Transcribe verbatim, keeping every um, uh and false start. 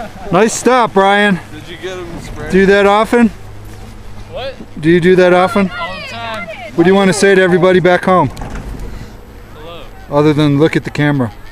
Nice stop, Brian. Did you get him sprayed? Do that often? What? Do you do that often? All the time. What do you want to say to everybody back home? Hello. Other than look at the camera.